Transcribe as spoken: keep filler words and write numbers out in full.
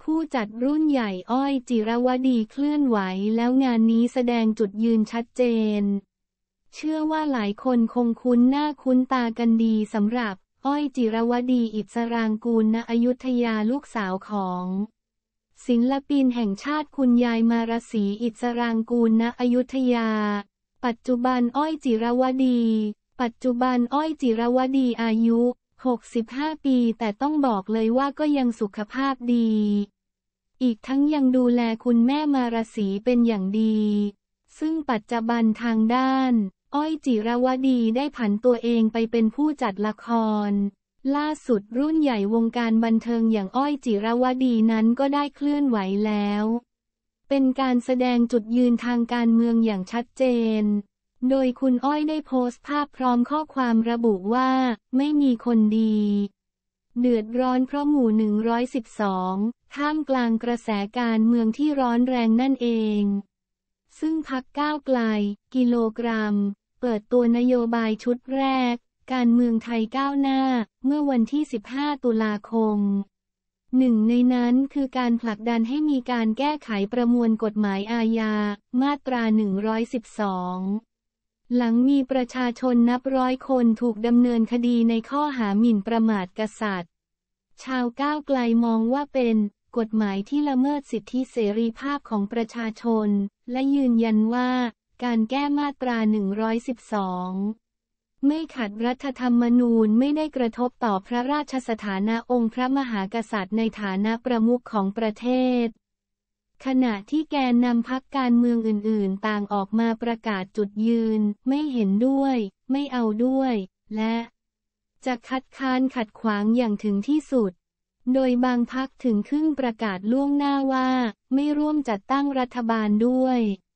ผู้จัดรุ่นใหญ่อ้อยจิรวดีเคลื่อนไหวแล้วงานนี้แสดงจุดยืนชัดเจนเชื่อว่าหลายคนคงคุ้นหน้าคุ้นตากันดีสำหรับอ้อยจิรวดีอิสรางกูลณอยุธยาลูกสาวของศิลปินแห่งชาติคุณยายมารสีอิสรางกูลณอยุธยาปัจจุบันอ้อยจิรวดีปัจจุบันอ้อยจิรวดีอายุหกสิบห้าปีแต่ต้องบอกเลยว่าก็ยังสุขภาพดีอีกทั้งยังดูแลคุณแม่มารสีเป็นอย่างดีซึ่งปัจจุบันทางด้านอ้อยจิรวดีได้ผันตัวเองไปเป็นผู้จัดละครล่าสุดรุ่นใหญ่วงการบันเทิงอย่างอ้อยจิรวดีนั้นก็ได้เคลื่อนไหวแล้วเป็นการแสดงจุดยืนทางการเมืองอย่างชัดเจนโดยคุณอ้อยได้โพสต์ภาพพร้อมข้อความระบุว่าไม่มีคนดีเดือดร้อนเพราะหมู่หนึ่งร้อยสิบสองท่ามกลางกระแสการเมืองที่ร้อนแรงนั่นเองซึ่งพรรคก้าวไกลกิโลกรัมเปิดตัวนโยบายชุดแรกการเมืองไทยก้าวหน้าเมื่อวันที่สิบห้าตุลาคมหนึ่งในนั้นคือการผลักดันให้มีการแก้ไขประมวลกฎหมายอาญามาตราหนึ่งร้อยสิบสองหลังมีประชาชนนับร้อยคนถูกดำเนินคดีในข้อหาหมิ่นประมาทกษัตริย์ชาวก้าวไกลมองว่าเป็นกฎหมายที่ละเมิดสิทธิเสรีภาพของประชาชนและยืนยันว่าการแก้มาตราหนึ่งร้อยสิบสองไม่ขัดรัฐธรรมนูญไม่ได้กระทบต่อพระราชสถานะองค์พระมหากษัตริย์ในฐานะประมุขของประเทศขณะที่แกนนำพรรคการเมืองอื่นๆต่างออกมาประกาศจุดยืนไม่เห็นด้วยไม่เอาด้วยและจะคัดค้านขัดขวางอย่างถึงที่สุดโดยบางพรรคถึงขึ้นประกาศล่วงหน้าว่าไม่ร่วมจัดตั้งรัฐบาลด้วย